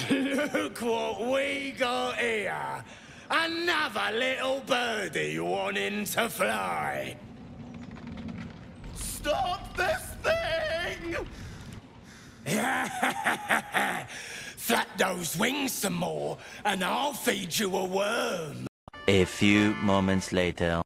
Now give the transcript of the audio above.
Look what we got here. Another little birdie wanting to fly. Stop this thing! Flap those wings some more, and I'll feed you a worm. A few moments later.